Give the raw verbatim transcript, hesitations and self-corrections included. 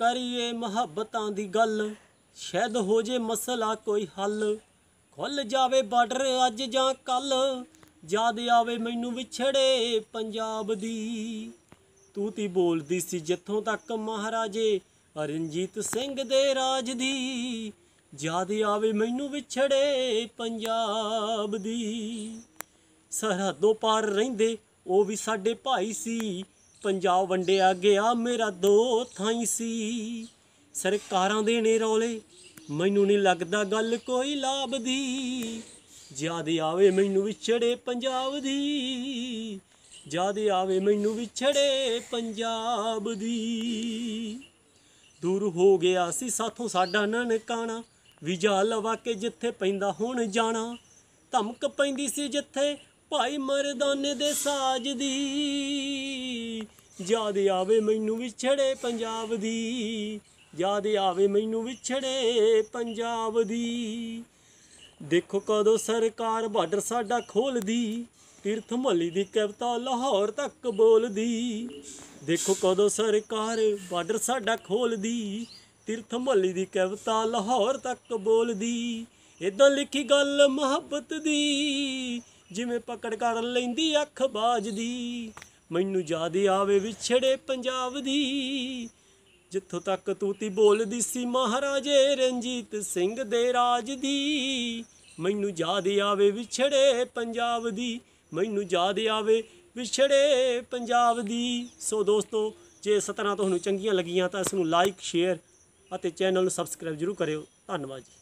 करिए मुहब्बतां दी गल, शायद हो जे मसला कोई हल। खुल जावे बार्डर अज जां कल, याद आवे मैनू विछड़े पंजाब दी। तू ती बोलदी सी जित्थों तक महाराजे रणजीत सिंह दे राज दी। याद आवे मैनू विछड़े पंजाब दी। सरहदों पार रहिंदे ओ भी साडे भाई सी, पंजाब वंडिया गया मेरा दो थाई सी। सरकारां दे ने रौले मैनू नहीं लगदा गल कोई लाभ दी। याद आवे मैनू विछड़े पंजाब दी, याद आवे मैनू विछड़े पंजाब दी। दूर हो गया सी साथों साडा ननकाना, वीजा लवा के जिथे पैंदा हुण जाना। धमक पैंदी सी जिथे भाई मरदाने दे साज दी। याद आवे मैनू विछड़े पंजाब दी, याद आवे मैनू विछड़े पंजाब दी। देखो कदों सरकार बार्डर साडा खोल दी, तीरथ मली दी कविता लाहौर तक बोल दी। देखो कदों सरकार बार्डर साडा खोल दी, तीरथ मली दी कविता लाहौर तक बोल दी। इदां लिखी गल मुहब्बत दी, जिवें पकड़ कर लैंदी अख बाज दी। मैनू याद आवे विछड़े पंजाब दी, जिथों तक तू ती बोलदी सी महाराजे रणजीत सिंह दे राज दी। मैनू याद आवे विछड़े पंजाब दी, मैनू याद आवे विछड़े पंजाब दी। सो दोस्तों, जे इस तरह तुहानूं चंगीआं लगियां तां इस नूं लाइक शेयर ਅਤੇ ਚੈਨਲ ਨੂੰ ਸਬਸਕ੍ਰਾਈਬ ਜ਼ਰੂਰ ਕਰਿਓ। ਧੰਨਵਾਦ ਜੀ।